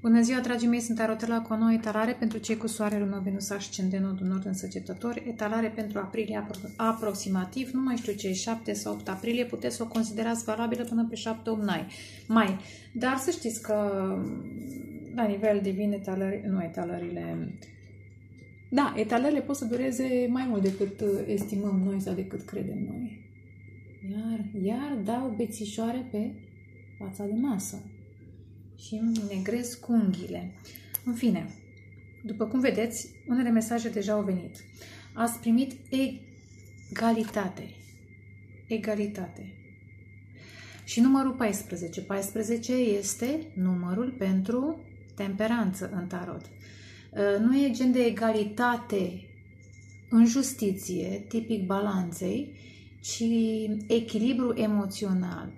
Bună ziua, dragii mei, sunt Arotela cu o nouă etalare pentru cei cu soare, lună, Venus, ascendent, nodul nord în Săgetători. Etalare pentru aprilie aproximativ, nu mai știu ce, 7 sau 8 aprilie, puteți să o considerați valabilă până pe 7-8 mai. Dar să știți că la nivel divin etalările pot să dureze mai mult decât estimăm noi sau decât credem noi. Iar dau bețișoare pe fața de masă și îmi negrez cu unghiile. În fine, după cum vedeți, unele mesaje deja au venit. Ați primit egalitate. Egalitate. Și numărul 14. 14 este numărul pentru temperanță în tarot. Nu e gen de egalitate în justiție, tipic balanței, ci echilibru emoțional.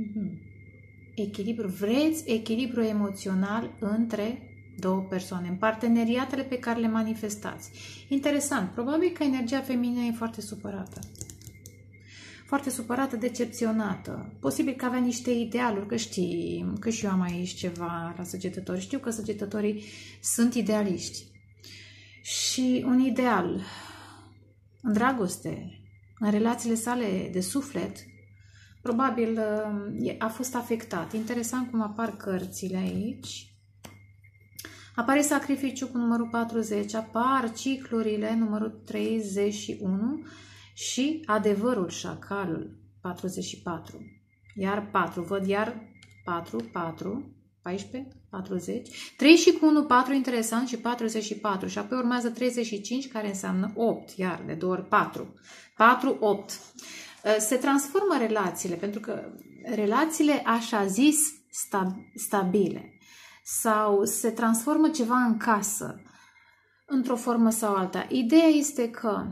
Vreți echilibru emoțional între două persoane, în parteneriatele pe care le manifestați. Interesant, probabil că energia feminină e foarte supărată. Foarte supărată, decepționată. Posibil că avea niște idealuri, că știm, că și eu am aici ceva la Săgetători. Știu că Săgetătorii sunt idealiști. Și un ideal în dragoste, în relațiile sale de suflet, probabil a fost afectat. Interesant cum apar cărțile aici. Apare sacrificiu cu numărul 40, apar ciclurile numărul 31 și adevărul, șacalul, 44. Iar 4, văd iar 4, 14, 40. 3 și cu 1, 4, interesant, și 44. Și apoi urmează 35, care înseamnă 8, iar de 2 ori 4. 4, 8. Se transformă relațiile, pentru că relațiile așa zis stabile, sau se transformă ceva în casă, într-o formă sau alta. Ideea este că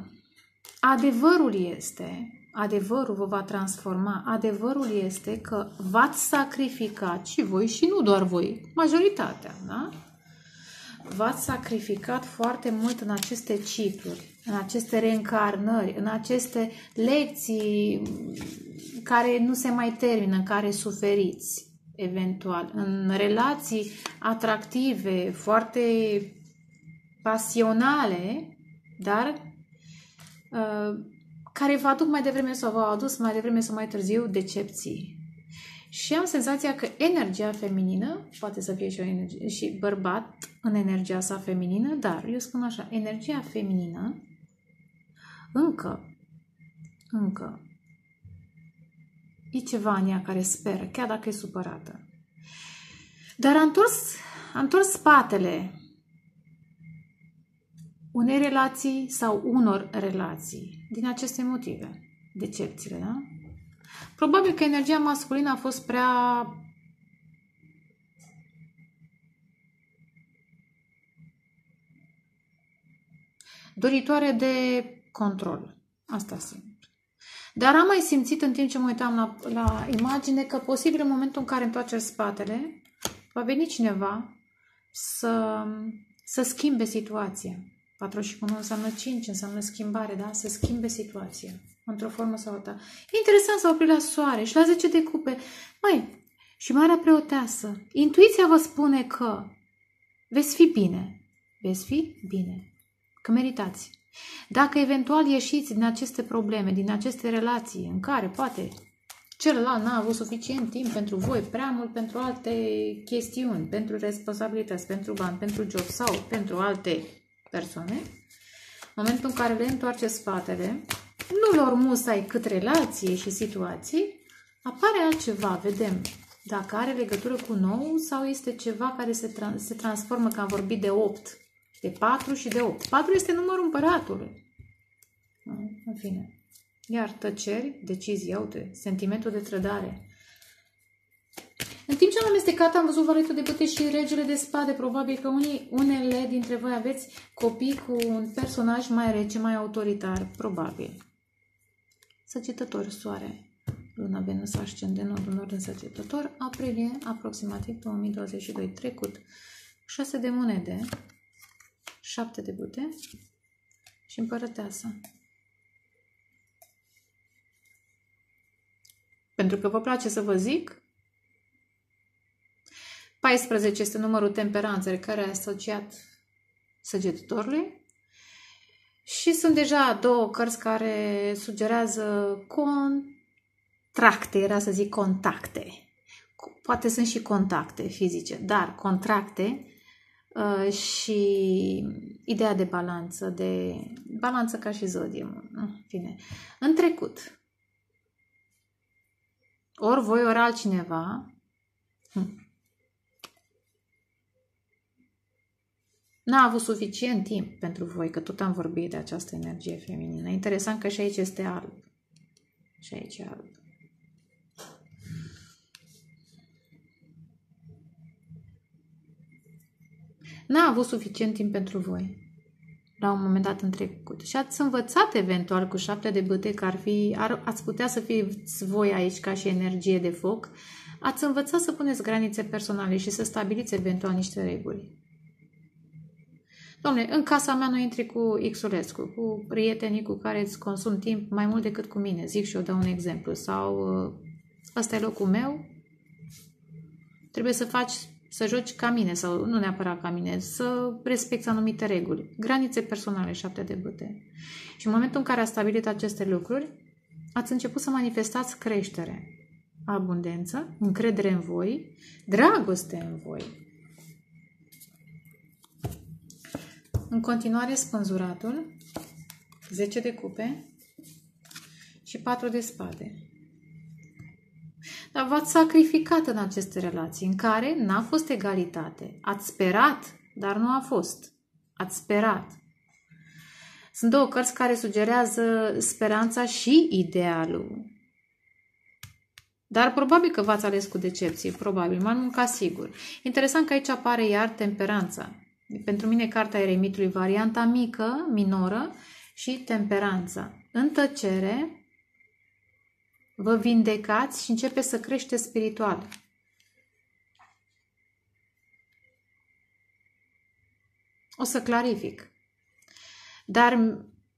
adevărul vă va transforma, adevărul este că v-ați sacrificat și voi și nu doar voi, majoritatea, da? V-ați sacrificat foarte mult în aceste cicluri, în aceste reîncarnări, în aceste lecții care nu se mai termină, în care suferiți eventual, în relații atractive, foarte pasionale, dar care vă aduc mai devreme sau v-au adus mai devreme sau mai târziu decepții. Și am senzația că energia feminină, poate să fie și, și bărbat în energia sa feminină, dar eu spun așa, energia feminină încă e ceva în ea care speră, chiar dacă e supărată. Dar am întors spatele unei relații sau unor relații din aceste motive, decepțiile, da? Probabil că energia masculină a fost prea doritoare de control. Asta simt. Dar am mai simțit în timp ce mă uitam la imagine că posibil în momentul în care întoarceți spatele, va veni cineva să schimbe situația. 4 și 1 înseamnă 5, înseamnă schimbare, da? Să schimbe situația într-o formă sau alta. E interesant să opri la soare și la 10 de cupe. Măi, și Marea Preoteasă, intuiția vă spune că veți fi bine. Veți fi bine. Că meritați. Dacă eventual ieșiți din aceste probleme, din aceste relații în care poate celălalt n-a avut suficient timp pentru voi, prea mult pentru alte chestiuni, pentru responsabilități, pentru bani, pentru job sau pentru alte persoane, în momentul în care le întoarceți spatele, nu lor musai cât relație și situații, apare altceva, vedem dacă are legătură cu nou sau este ceva care se transformă, că am vorbit de 8, de 4 și de 8. 4 este numărul împăratului. În fine. Iar tăceri, decizii, uite, sentimentul de trădare. În timp ce am amestecat, am văzut valetul de băte și regele de spade. Probabil că unele dintre voi aveți copii cu un personaj mai rece, mai autoritar. Probabil. Săgetător, soare, luna, Venus, ascendent, nodul nord în Săgetător, aprilie, aproximativ 2022, trecut. 6 de monede, 7 de bute și împărăteasa. Pentru că vă place să vă zic, 14 este numărul temperanței care e asociat săgetătorului. Și sunt deja două cărți care sugerează contracte, era să zic contacte. Poate sunt și contacte fizice, dar contracte și ideea de balanță ca și zodie. Bine. În trecut, ori voi, ori altcineva, n-a avut suficient timp pentru voi, că tot am vorbit de această energie feminină. Interesant că și aici este alb. Și aici e alb. N-a avut suficient timp pentru voi la un moment dat în trecut. Și ați învățat eventual cu 7 de bâte că ați putea să fiți voi aici ca și energie de foc. Ați învățat să puneți granițe personale și să stabiliți eventual niște reguli. Dom'le, în casa mea nu intri cu Xulescu, cu prietenii cu care îți consum timp mai mult decât cu mine. Zic și eu, dau un exemplu. Sau ăsta e locul meu, trebuie să joci ca mine, sau nu neapărat ca mine, să respecti anumite reguli. Granițe personale, 7 de bâte. Și în momentul în care ați stabilit aceste lucruri, ați început să manifestați creștere, abundență, încredere în voi, dragoste în voi. În continuare, spânzuratul, 10 de cupe și 4 de spade. Dar v-ați sacrificat în aceste relații în care n-a fost egalitate. Ați sperat, dar nu a fost. Ați sperat. Sunt două cărți care sugerează speranța și idealul. Dar probabil că v-ați ales cu decepție. Probabil, mai mult ca sigur. Interesant că aici apare iar temperanța. Pentru mine, cartea Eremitului, varianta mică, minoră și temperanța. În tăcere, vă vindecați și începeți să creșteți spiritual. O să clarific. Dar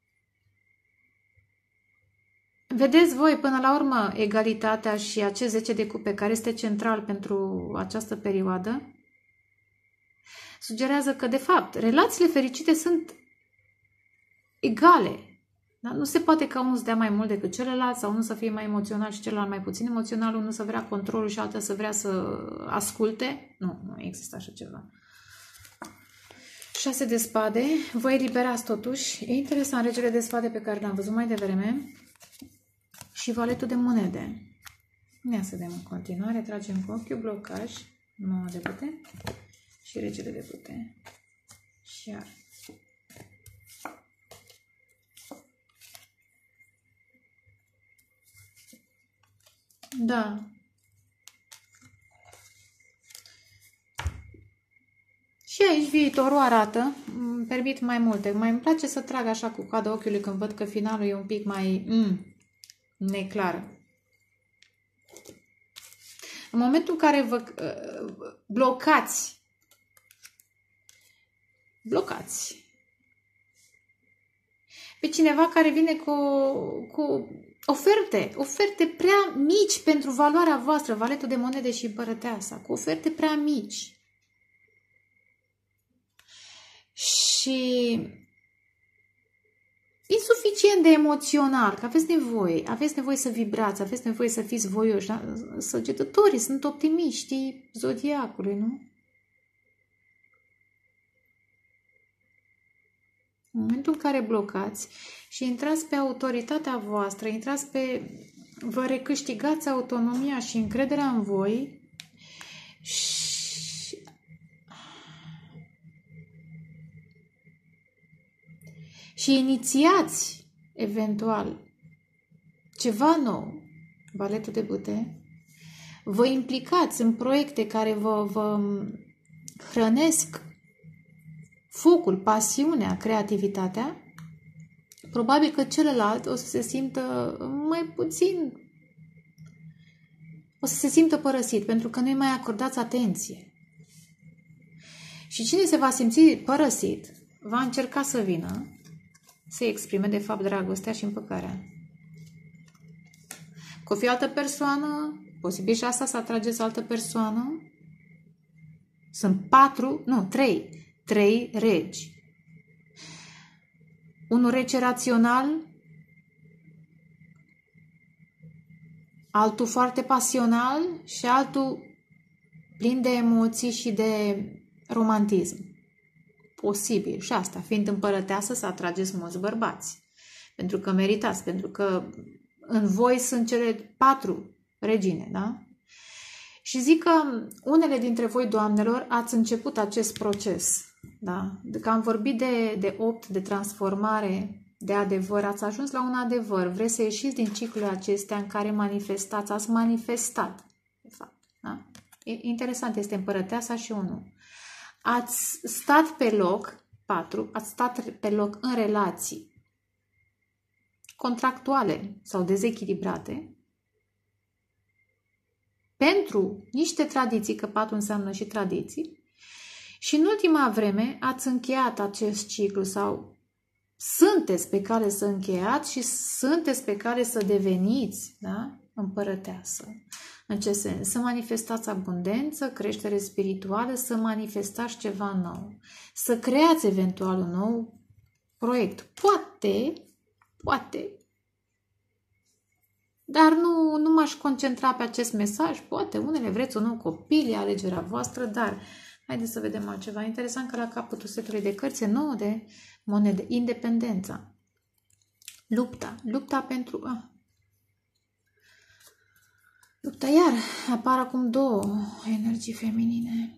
vedeți voi, până la urmă, egalitatea și acest 10 de cupe, care este central pentru această perioadă, sugerează că, de fapt, relațiile fericite sunt egale. Da? Nu se poate ca unul să dea mai mult decât celălalt, sau unul să fie mai emoțional și celălalt mai puțin emoțional, unul să vrea controlul și altul să vrea să asculte. Nu există așa ceva. 6 de spade. Vă eliberați totuși. E interesant, regele de spade pe care l-am văzut mai devreme și valetul de monede. Ia să vedem în continuare. Tragem cu ochiul, blocaj, 9 de bâte și regele de bâte. Și iar. Da. Și aici viitorul arată, îmi permit mai multe. Mai îmi place să trag așa cu coada ochiului când văd că finalul e un pic mai neclar. În momentul în care vă blocați pe cineva care vine cu oferte prea mici pentru valoarea voastră, valetul de monede și împărăteasa, cu oferte prea mici. Și insuficient de emoțional, că aveți nevoie să vibrați, aveți nevoie să fiți voioși. Da? Săgetătorii sunt optimiștii zodiacului, nu? În momentul în care blocați și intrați pe autoritatea voastră, vă recâștigați autonomia și încrederea în voi și inițiați eventual ceva nou, valetul de bâte, vă implicați în proiecte care vă hrănesc focul, pasiunea, creativitatea, probabil că celălalt o să se simtă mai puțin, o să se simtă părăsit, pentru că nu-i mai acordați atenție. Și cine se va simți părăsit, va încerca să vină, să exprime, de fapt, dragostea și împăcarea. Cu o fi altă persoană, posibil și asta să atrageți altă persoană, Sunt 3 regi. Unul rege rațional, altul foarte pasional și altul plin de emoții și de romantism. Posibil. Și asta, fiind împărăteasă, să atrageți mulți bărbați. Pentru că meritați, pentru că în voi sunt cele 4 regine, da? Și zic că unele dintre voi, doamnelor, ați început acest proces, da? Că am vorbit de 8, de transformare, de adevăr, ați ajuns la un adevăr, vreți să ieșiți din ciclurile acestea în care manifestați, ați manifestat, de fapt, da? Interesant, este împărăteasa și 1. Ați stat pe loc, 4, ați stat pe loc în relații contractuale sau dezechilibrate pentru niște tradiții, că 4 înseamnă și tradiții, și în ultima vreme ați încheiat acest ciclu sau sunteți pe cale să încheiați și sunteți pe cale să deveniți, da? Împărăteasă. În ce sens? Să manifestați abundență, creștere spirituală, să manifestați ceva nou, să creați eventual un nou proiect. Poate, dar nu m-aș concentra pe acest mesaj. Poate, unele vreți un nou copil, e alegerea voastră, dar haideți să vedem altceva. Interesant că la capătul setului de cărți e 9 de monede. Independența. Lupta pentru... Lupta, iar apar acum 2 energii feminine.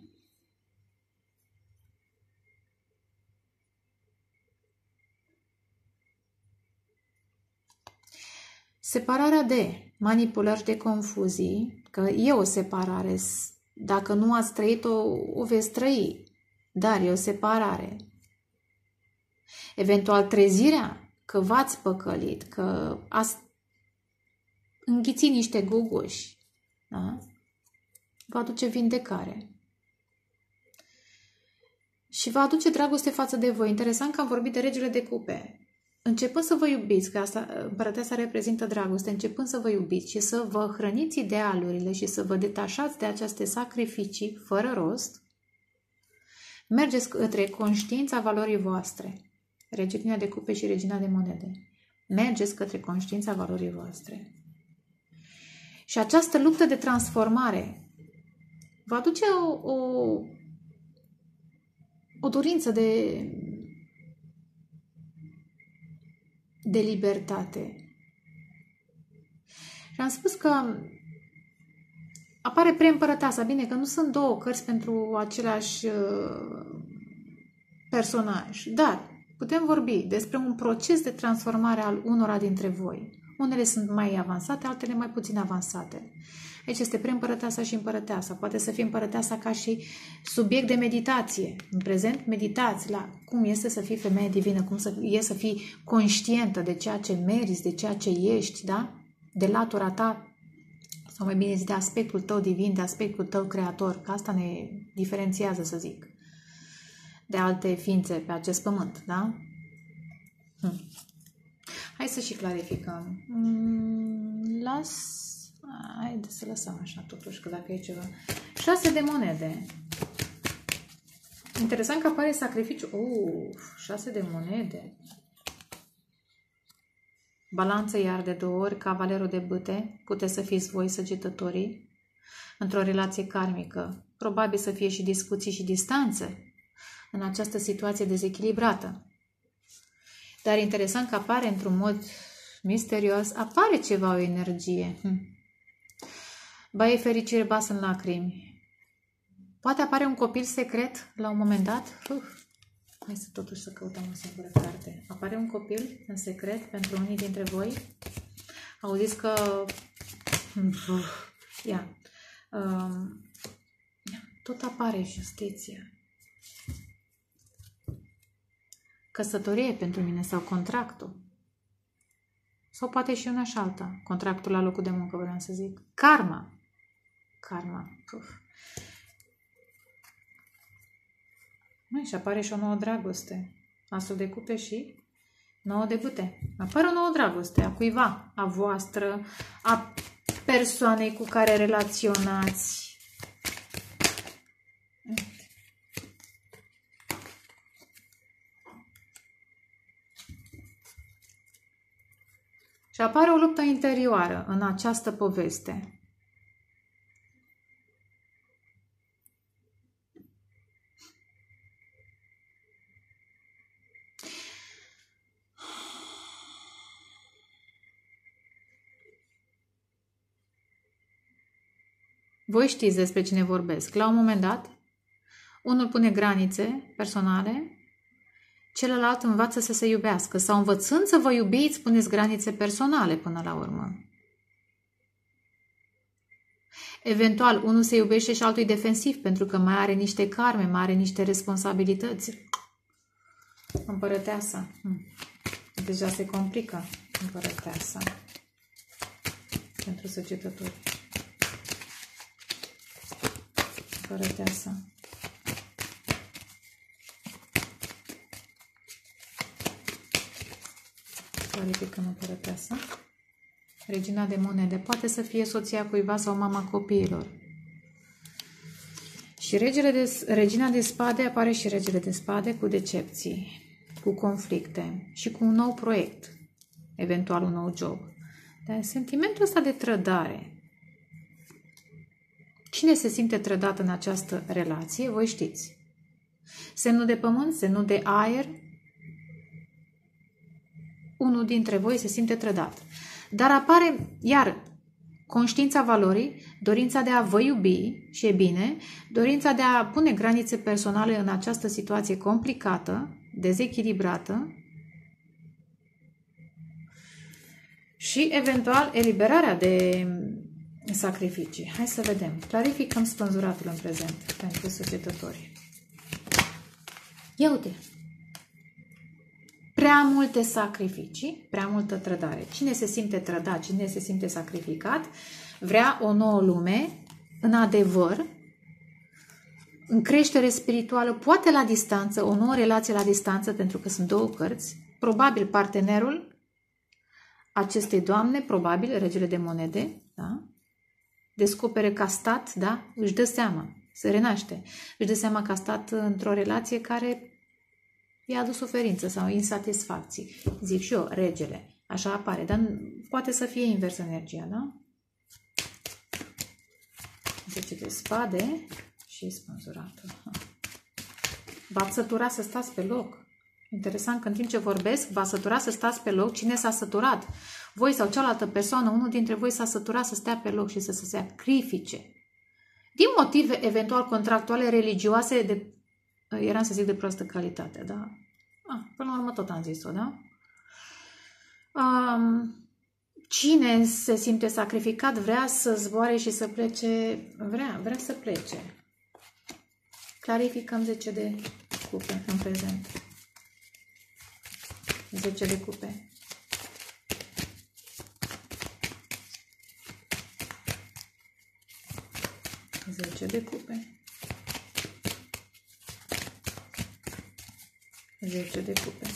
Separarea de manipulări, de confuzii, că e o separare, dacă nu ați trăit-o, o veți trăi, dar e o separare. Eventual trezirea că v-ați păcălit, că ați înghițit niște guguși, da? Va aduce vindecare. Și va aduce dragoste față de voi. Interesant că am vorbit de regele de cupe. Începând să vă iubiți, că asta, împărăteasa reprezintă dragoste, începând să vă iubiți și să vă hrăniți idealurile și să vă detașați de aceste sacrificii fără rost, mergeți către conștiința valorii voastre. Regina de cupe și regina de monede. Mergeți către conștiința valorii voastre. Și această luptă de transformare va aduce o dorință de libertate. Și am spus că apare preîmpărăteasa. Bine, că nu sunt 2 cărți pentru același personaj, dar putem vorbi despre un proces de transformare al unora dintre voi. Unele sunt mai avansate, altele mai puțin avansate. Aici este preîmpărăteasa și împărăteasa. Poate să fie împărăteasa ca și subiect de meditație. În prezent meditați la cum este să fii femeie divină, cum e să fii conștientă de ceea ce meriți, de ceea ce ești, da? De latura ta, sau mai bine zis, de aspectul tău divin, de aspectul tău creator, că asta ne diferențiază, să zic, de alte ființe pe acest pământ, da? Hai să și clarificăm. Haideți să lăsăm așa totuși, că dacă e ceva. 6 de monede. Interesant că apare sacrificiu. 6 de monede. Balanță iar de 2 ori, cavalerul de bâte. Puteți să fiți voi, săgetătorii, într-o relație karmică. Probabil să fie și discuții și distanțe în această situație dezechilibrată. Dar interesant că apare într-un mod misterios, apare ceva, o energie. Ba e fericire, ba sunt lacrimi. Poate apare un copil secret la un moment dat. Hai să totuși să căutăm o singură carte. Apare un copil în secret pentru unii dintre voi. Auziți că... tot apare justiția. Căsătorie pentru mine sau contractul. Sau poate și una și alta. Contractul la locul de muncă, vreau să zic. Karma. Și apare și o nouă dragoste. Asul de cupe și 9 de bâte. Apare o nouă dragoste a cuiva, a voastră, a persoanei cu care relaționați. Și apare o luptă interioară în această poveste. Voi știți despre cine vorbesc. La un moment dat, unul pune granițe personale, celălalt învață să se iubească. Sau învățând să vă iubiți, puneți granițe personale până la urmă. Eventual, unul se iubește și altul e defensiv, pentru că mai are niște karme, mai are niște responsabilități. Împărăteasa. Deja se complică împărăteasa pentru săgetători. Împărăteasa. Clarificăm împărăteasa. Regina de monede. Poate să fie soția cuiva sau mama copiilor. Și regina de spade, apare și regele de spade cu decepții, cu conflicte și cu un nou proiect. Eventual un nou job. Dar sentimentul ăsta de trădare. Cine se simte trădat în această relație? Voi știți. Semnul de pământ, semnul de aer. Unul dintre voi se simte trădat. Dar apare, iar, conștiința valorii, dorința de a vă iubi, și e bine, dorința de a pune granițe personale în această situație complicată, dezechilibrată, și, eventual, eliberarea de sacrificii. Hai să vedem. Clarificăm spânzuratul în prezent pentru săgetători. Ia uite! Prea multe sacrificii, prea multă trădare. Cine se simte trădat, cine se simte sacrificat, vrea o nouă lume, în adevăr, în creștere spirituală, poate la distanță, o nouă relație la distanță, pentru că sunt două cărți. Probabil partenerul acestei doamne, probabil regele de monede, da? Descopere că a stat, da? Își dă seama, se renaște. Își dă seama că a stat într-o relație care i-a adus suferință sau insatisfacții. Zic și eu, regele. Așa apare, dar poate să fie invers energia, da? 10 de spade și spânzuratul. V-ați săturat să stați pe loc. Interesant că în timp ce vorbesc, v-ați săturat să stați pe loc. Cine s-a săturat? Voi sau cealaltă persoană, unul dintre voi s-a săturat să stea pe loc și să se sacrifice. Din motive eventual contractuale, religioase, eram să zic de proastă calitate, da? Până la urmă tot am zis-o, da? Cine se simte sacrificat vrea să zboare și să plece, vrea să plece. Clarificăm 10 de cupe în prezent. 10 de cupe. De cupe. 10 de cupe.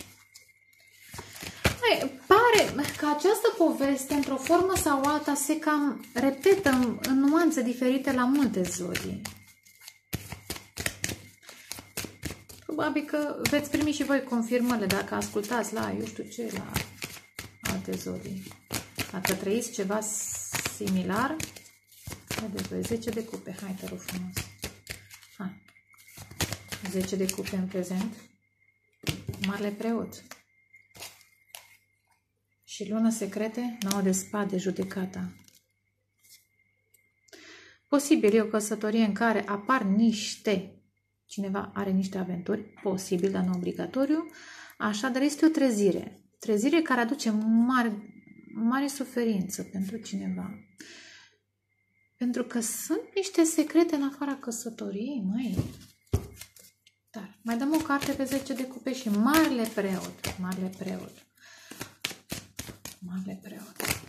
Pare că această poveste, într-o formă sau alta, se cam repetă în nuanțe diferite la multe zodii. Probabil că veți primi și voi confirmările dacă ascultați la, eu știu ce, la alte zodii. Dacă trăiți ceva similar, haideți, 10 de cupe, hai te rog frumos. Hai. 10 de cupe în prezent. Marele preot. Și lună secrete, 9 de spade, judecata. Posibil e o căsătorie în care apar cineva are niște aventuri, posibil, dar nu obligatoriu, așadar este o trezire. Trezire care aduce mare suferință pentru cineva. Pentru că sunt niște secrete în afara căsătoriei, măi. Dar mai dăm o carte pe 10 de cupe și marele preot. Marele preot. Marele preot.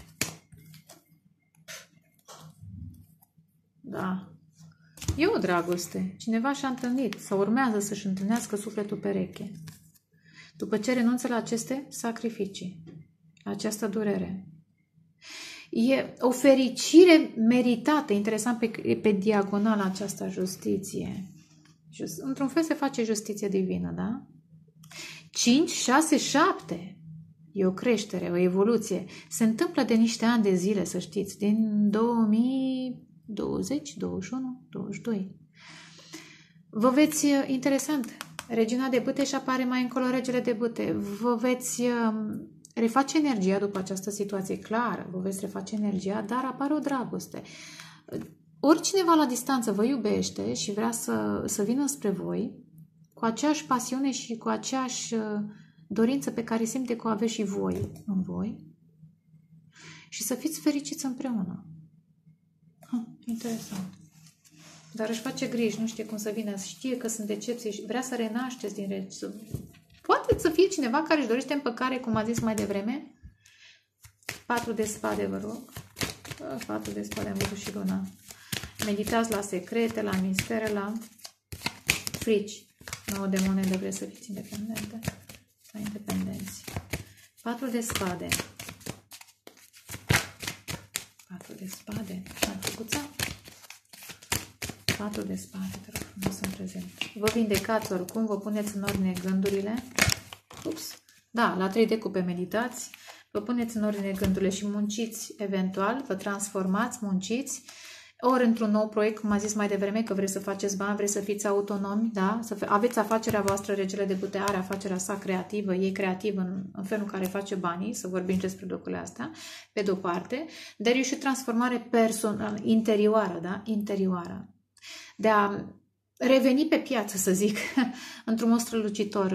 Da. E o dragoste. Cineva și-a întâlnit sau urmează să-și întâlnească sufletul pereche. După ce renunță la aceste sacrificii, la această durere. E o fericire meritată, interesant pe diagonală această justiție. Într-un fel se face justiție divină, da? 5, 6, 7. E o creștere, o evoluție. Se întâmplă de niște ani de zile, să știți, din 2020, 21, 22. Vă veți, interesant, regina de bâte și apare mai încolo regele de bâte. Vă veți reface energia după această situație, clar, vă veți reface energia, dar apare o dragoste. Oricineva la distanță vă iubește și vrea să vină spre voi cu aceeași pasiune și cu aceeași dorință pe care simte că o aveți și voi în voi și să fiți fericiți împreună. Interesant. Dar își face griji, nu știe cum să vină, știe că sunt decepții și vrea să renașteți din regi. Poate să fie cineva care își dorește împăcare, cum a zis mai devreme. 4 de spade, vă rog. 4 de spade, am văzut și luna. Meditați la secrete, la mistere, la frici. 9 de monede, vreți să fiți independente. La independenți. 4 de spade. 4 de spade. Mai făcuța? 4 de spade, te rog frumos, în prezent. Vă vindecați oricum, vă puneți în ordine gândurile. Ups. Da, la 3 de cupe meditați. Vă puneți în ordine gândurile și munciți eventual, vă transformați, munciți. Ori într-un nou proiect, cum am zis mai devreme, că vreți să faceți bani, vreți să fiți autonomi, da? Aveți afacerea voastră, regele de bâte are afacerea sa creativă, e creativ în felul în care face banii, să vorbim despre lucrurile astea, pe de-o parte, dar e și transformare personală, interioară, da? Interioară. De a reveni pe piață, să zic, într-un mod strălucitor,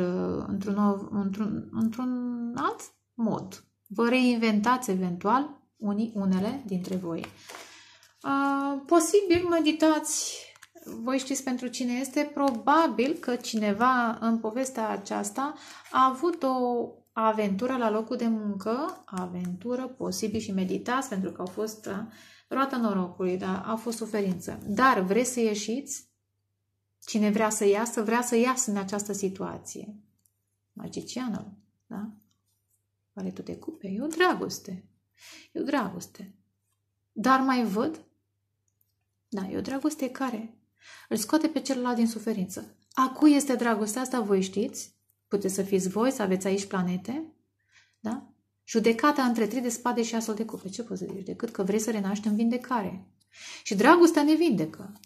într-un alt mod. Vă reinventați eventual, unele dintre voi. Posibil meditați, voi știți pentru cine este, probabil că cineva în povestea aceasta a avut o aventură la locul de muncă, aventură, posibil și meditați pentru că au fost roata norocului, da? A fost suferință. Dar vreți să ieșiți? Cine vrea să iasă în această situație. Magicianul, da? Valetul de cupe, e o dragoste. E o dragoste. Dar mai văd? Da, e o dragoste care îl scoate pe celălalt din suferință. A cui este dragostea asta, voi știți? Puteți să fiți voi, să aveți aici planete, da? Judecata între 3 de spade și asul de cupe. Ce poți să zici? Decât că vrei să renaști în vindecare. Și dragostea ne vindecă.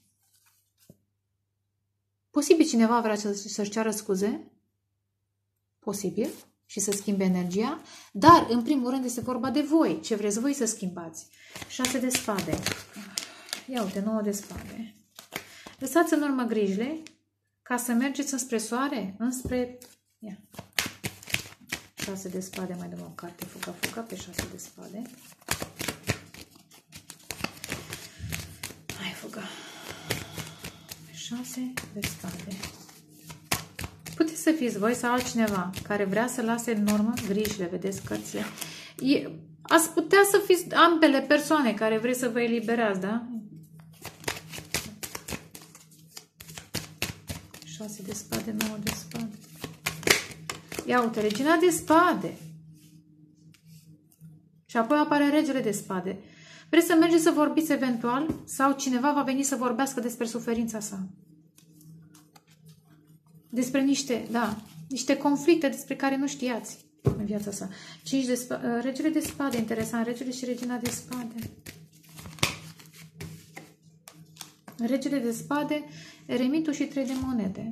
Posibil cineva vrea să-și ceară scuze? Posibil. Și să schimbe energia. Dar, în primul rând, este vorba de voi. Ce vreți voi să schimbați? 6 de spade. Ia uite, 9 de spade. Lăsați în urmă grijile ca să mergeți înspre soare, înspre... Ia. 6 de spade, mai dăm o carte, fuga pe 6 de spade. Hai, fuga. 6 de spade. Puteți să fiți voi sau altcineva care vrea să lase în urmă grijile, vedeți cărțile. Ați putea să fiți ambele persoane care vreți să vă eliberați, da? 6 de spade, 9 de spade. Ia uite, regina de spade. Și apoi apare regele de spade. Vreți să mergeți să vorbiți eventual sau cineva va veni să vorbească despre suferința sa. Despre niște conflicte despre care nu știați în viața sa. 5 de spade, regele de spade, interesant, regele și regina de spade. Regele de spade, eremitul și 3 de monede.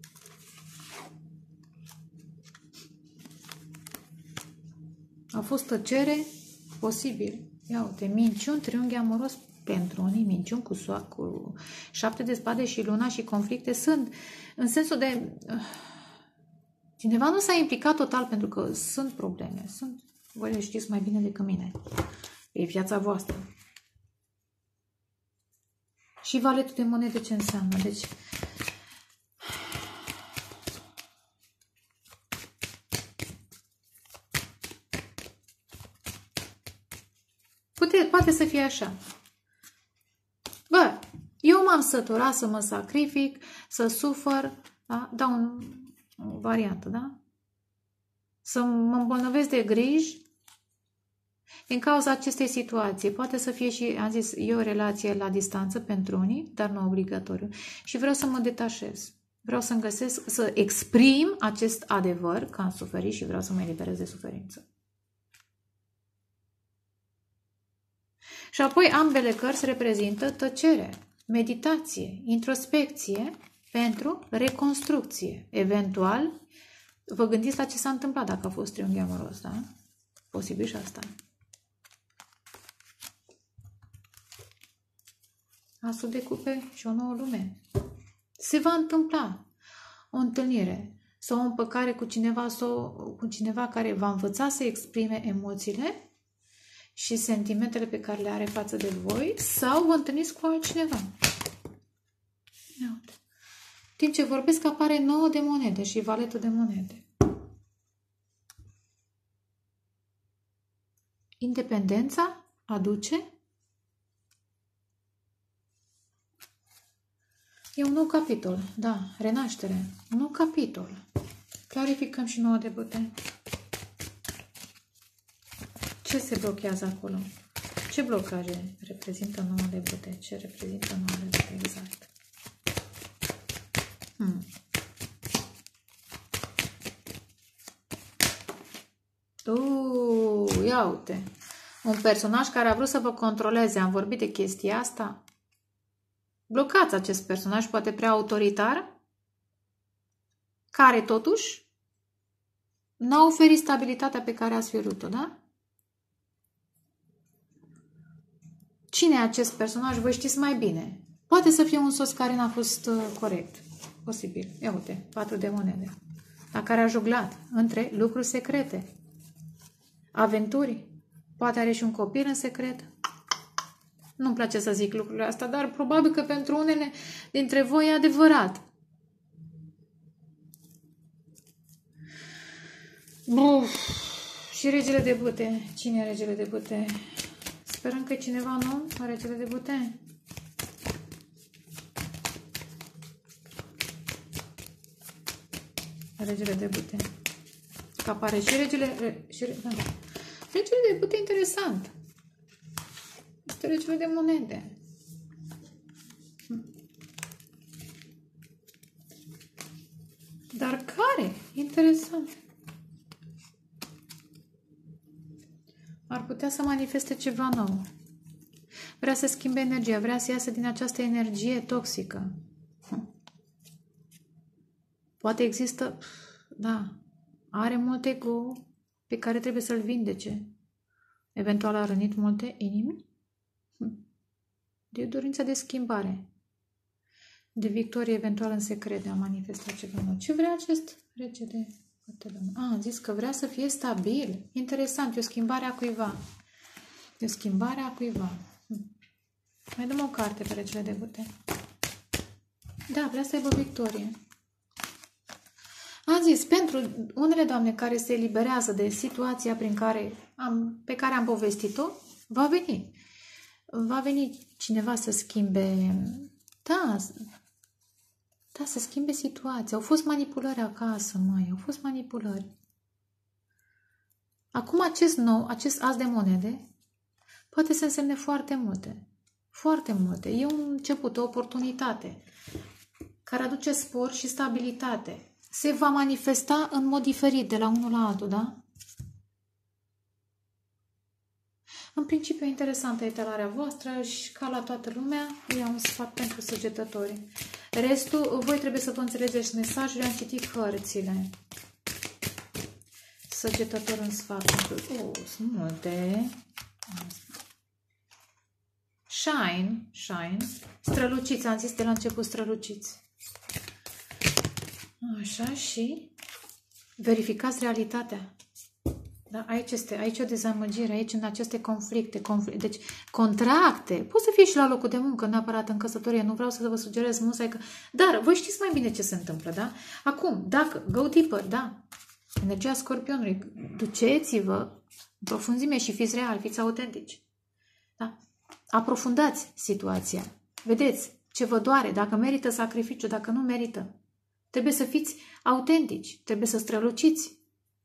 A fost tăcere, posibil. Ia uite, minciuni, triunghi amoros pentru unii, minciuni cu 7 de spade și luna și conflicte sunt în sensul de cineva nu s-a implicat total pentru că sunt probleme. Voi le știți mai bine decât mine. E viața voastră. Și valetul de monede ce înseamnă? Deci poate să fie așa. Bă, eu m-am săturat să mă sacrific, să sufăr, da? Dau o variantă, da? Să mă îmbolnăvesc de griji din cauza acestei situații. Poate să fie și, am zis, e o relație la distanță pentru unii, dar nu obligatoriu. Și vreau să mă detașez. Vreau să-mi găsesc, să exprim acest adevăr că am suferit și vreau să mă eliberez de suferință. Și apoi ambele cărți reprezintă tăcere, meditație, introspecție pentru reconstrucție. Eventual, vă gândiți la ce s-a întâmplat dacă a fost triunghi amoros, da? Posibil și asta. Asul de cupe și o nouă lume. Se va întâmpla o întâlnire sau o împăcare cu cineva sau cu cineva care va învăța să exprime emoțiile și sentimentele pe care le are față de voi, sau vă întâlniți cu altcineva. Iată. Timp ce vorbesc, apare 9 de monede și valetul de monede. Independența aduce. E un nou capitol, da, renaștere, un nou capitol. Clarificăm și 9 de bâte. Ce se blochează acolo? Ce blocaje reprezintă 9 de bâte? Ce reprezintă 9 de bâte exact? Ia uite. Un personaj care a vrut să vă controleze. Am vorbit de chestia asta. Blocați acest personaj, poate prea autoritar, care totuși n-a oferit stabilitatea pe care ați vrut-o, da? Cine e acest personaj? Voi știți mai bine. Poate să fie un soț care n-a fost corect. Posibil. Ia uite, 4 de monede. La care a juglat între lucruri secrete. Aventuri. Poate are și un copil în secret. Nu-mi place să zic lucrurile astea, dar probabil că pentru unele dintre voi e adevărat. Și regele de bâte. Cine e regele de bâte? Sperăm că e cineva nou, regele de bâte. Regele de bâte. Că apare și regele... Regele de bâte interesant. Este regele de monede. Dar care? Interesant. Ar putea să manifeste ceva nou. Vrea să schimbe energia, vrea să iasă din această energie toxică. Poate există, da, are mult ego pe care trebuie să-l vindece. Eventual a rănit multe inimi. De dorința de schimbare. De victorie, eventual în secret, de a manifesta ceva nou. Ce vrea acest rege de... A zis că vrea să fie stabil. Interesant, e o schimbare a cuiva. E o schimbare a cuiva. Mai dăm o carte pe regele de bâte. Da, vrea să aibă victorie. Am zis, pentru unele doamne care se eliberează de situația pe care am povestit-o, va veni. Va veni cineva să schimbe... Da, să schimbe situația. Au fost manipulări acasă, au fost manipulări. Acum acest as de monede poate să însemne foarte multe. Foarte multe. E un început, o oportunitate care aduce spor și stabilitate. Se va manifesta în mod diferit de la unul la altul, da? În principiu, interesantă etalarea voastră și ca la toată lumea, e un sfat pentru săgetători. Restul, voi trebuie să vă înțelegeți mesajul, am citit hărțile. Săgetător în sfat. Sunt multe. Shine. Străluciți, am zis de la început străluciți. Așa și verificați realitatea. Da? Aici o dezamăgire, aici în aceste conflicte. Deci, contracte. Pot să fie și la locul de muncă, neapărat în căsătorie. Nu vreau să vă sugerez musaică. Dar voi știți mai bine ce se întâmplă, da? Acum, dacă, go deeper, da? Energia Scorpionului. Duceți-vă în profunzime și fiți reali, fiți autentici. Da? Aprofundați situația. Vedeți ce vă doare, dacă merită sacrificiu, dacă nu merită. Trebuie să fiți autentici, trebuie să străluciți.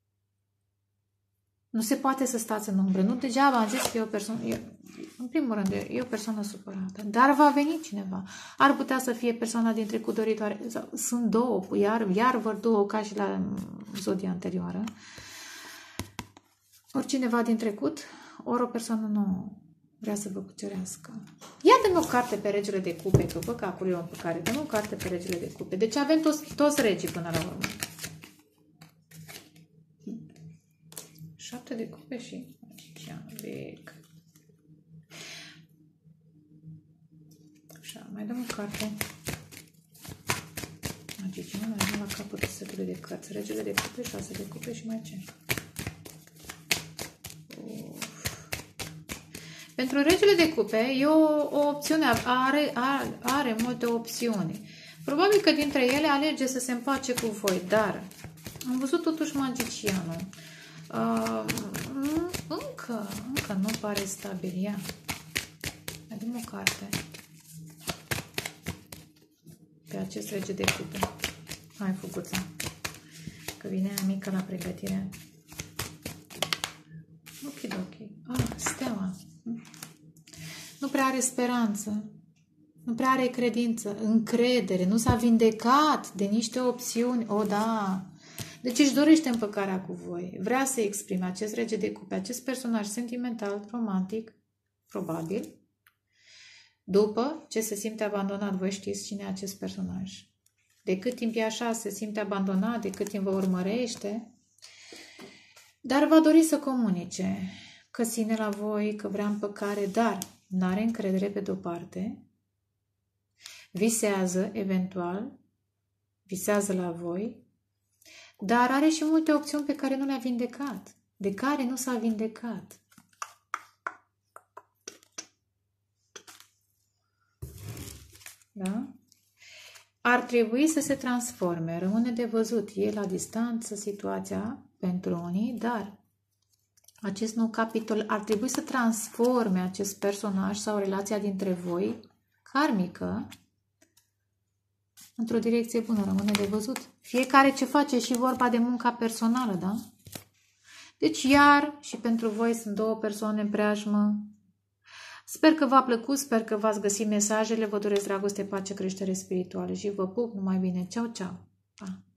Nu se poate să stați în umbră. Nu degeaba am zis că e o persoană, în primul rând, e o persoană supărată. Dar va veni cineva. Ar putea să fie persoana din trecut doritoare. Sunt două, iar văd două ca și la zodia anterioară. Ori cineva din trecut, ori o persoană nouă. Vrea să vă cucerească. Ia dă-mi o carte pe regele de cupe, că văd că acolo e o împăcare. Dă-mi o carte pe regele de cupe. Deci avem toți regii până la urmă. 7 de cupe și magician vechi. Așa, mai dăm o carte. Magician, mai dăm la capătul setului de cărți. Regele de cupe, 6 de cupe și mai ce? Pentru regele de cupe e o opțiune, are multe opțiuni. Probabil că dintre ele alege să se împace cu voi, dar am văzut totuși magicianul. Încă nu pare stabil. Ia. Mai dăm o carte pe acest rege de cupe. Hai, Fuguța, că vine mică la pregătire. Ok. Steaua. Nu prea are speranță. Nu prea are credință, încredere. Nu s-a vindecat de niște opțiuni. Da. Deci își dorește împăcarea cu voi. Vrea să exprime acest rege de cupe, acest personaj sentimental, romantic, probabil. După ce se simte abandonat, voi știți cine e acest personaj. De cât timp e așa, se simte abandonat, de cât timp vă urmărește, dar va dori să comunice că ține la voi, că vrea împăcare, dar nu are încredere pe de-o parte, visează eventual, visează la voi, dar are și multe opțiuni pe care nu le-a vindecat, de care nu s-a vindecat. Da? Ar trebui să se transforme, rămâne de văzut. E la distanță situația pentru unii, dar acest nou capitol ar trebui să transforme acest personaj sau relația dintre voi, karmică, într-o direcție bună, rămâne de văzut. Fiecare ce face, și vorba de munca personală, da? Deci iar și pentru voi sunt două persoane în preajmă. Sper că v-a plăcut, sper că v-ați găsit mesajele, vă doresc dragoste, pace, creștere spirituală și vă pup, numai bine. Ceau, ceau! Pa!